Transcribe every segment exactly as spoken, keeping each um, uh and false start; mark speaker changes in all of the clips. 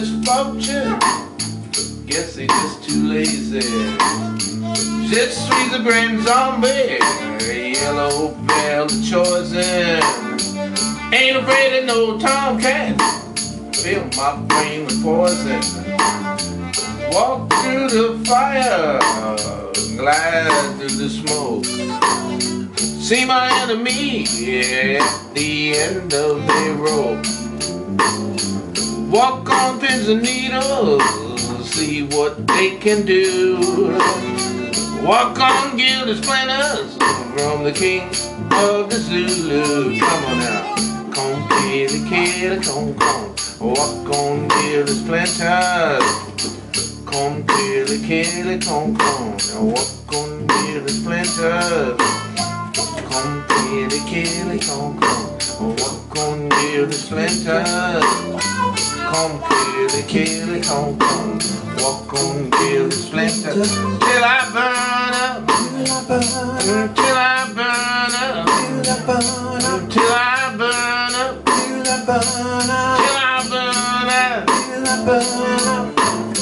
Speaker 1: misfortune. Guess they just too lazy. Just squeeze the brain zombie. Yellow bell of choice. Ain't afraid of no tomcat. Fill my brain with poison. Walk through the fire, glide through the smoke. See my enemy at the end of their rope. Walk on pins and needles, see what they can do. Walk on Gilded Splinters from the king of the Zulu. Come on now. Come, kitty, kitty, come, come. Walk on Gilded Splinters. Come, kitty, kitty, come, come. Now walk on Gilded Splinters. Come, kitty, kitty, come, come. Walk on Gilded Splinters. Come, kitty, kitty, come, come. Walk on Gilded Splinters. Till I burn up. Till I burn up. Till I burn up. Till I burn up. Till I burn up. Till I burn up.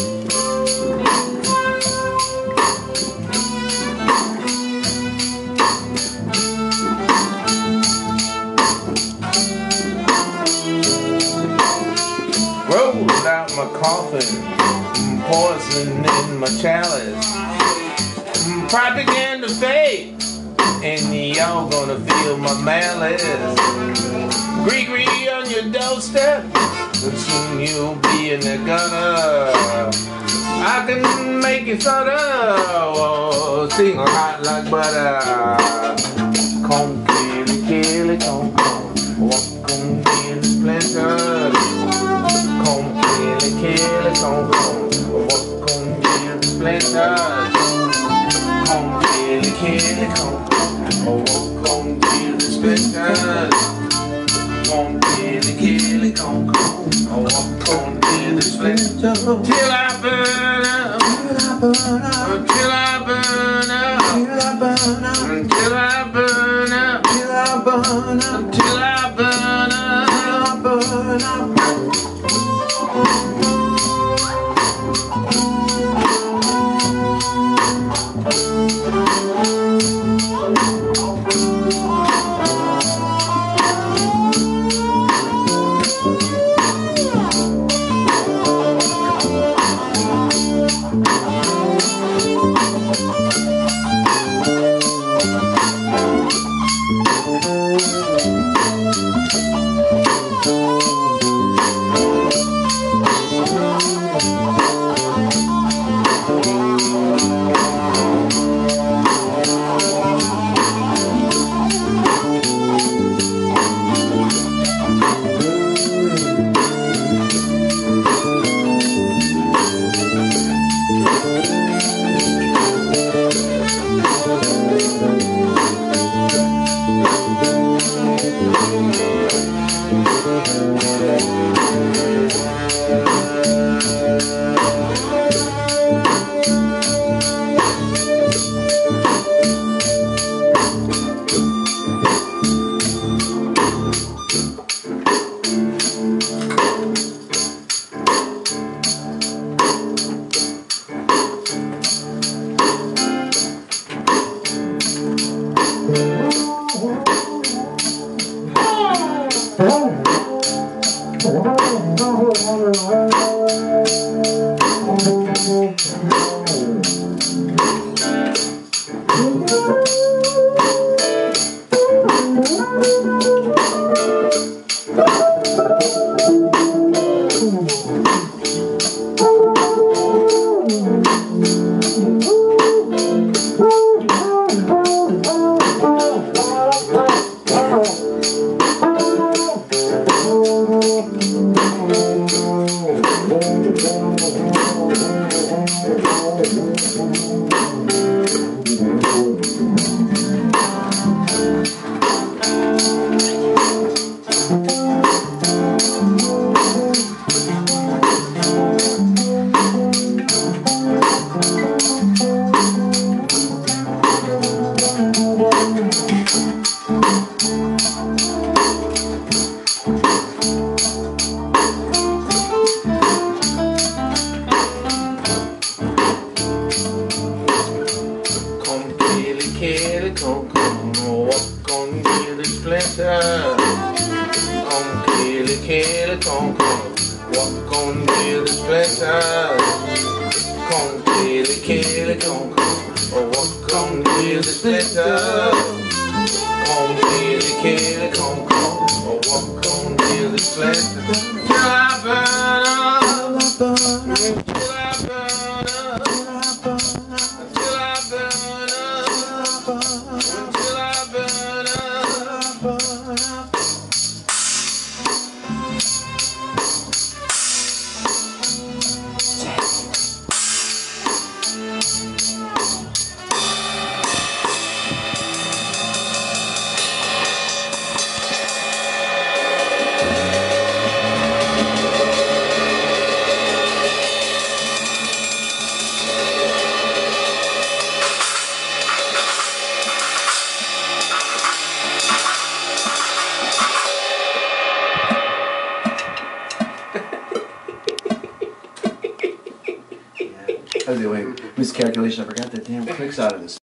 Speaker 1: Rolled out my coffin, poison in my chalice. Propaganda fake, and y'all gonna feel my malice. Gree-gree on your doorstep, and soon you'll be in the gutter. I can make you stutter, oh, sing hot like butter. Come, kitty, kitty, come, come. Walk on Gilded Splinters. Come, kitty, kitty, come, come. Walk on Gilded Splinters. Come, kitty, kitty, come, come. Walk on Gilded Splinters. Come, kitty, kitty, come, come. Walk on Gilded Splinters. Till I burn up. Till I burn up. Till I burn up. Till I burn up. Till I burn up. Till I burn up. Burn up. gilded splinters. Come kill it, kill it, come, come. Oh, come gilded splinters. Come kill it, kill it, come, come. Oh, come gilded splinters. Till I burn up, till I burn up, till I burn up, till I burn up.
Speaker 2: By the way, miscalculation, I forgot the damn clicks out of this.